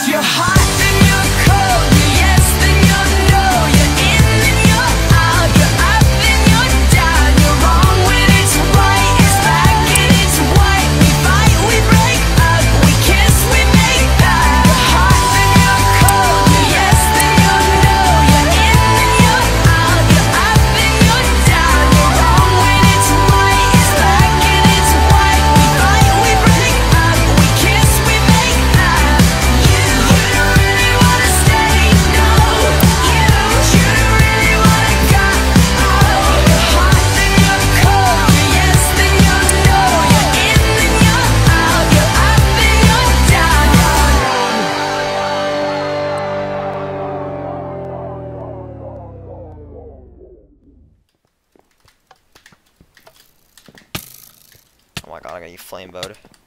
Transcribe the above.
You're hot, then you're cold, you're yes, then you're no, you're in, then you're out, you're up, then you're down, you're wrong when it's right, it's black and it's white, we fight, we break up, we kiss, we make up. You're hot, then you're cold, you're yes, then you're no, you're in, then you're out, you're up, then you're down, you're wrong when it's right, it's black and it's white, we fight, we break up, we kiss, we make up. You don't really wanna stay, no. You don't really wanna go. You're hot, then you're cold. You're yes, then you're no. You're in, then you're out. You're up, then you're down. Oh my god, I got you flame bowed.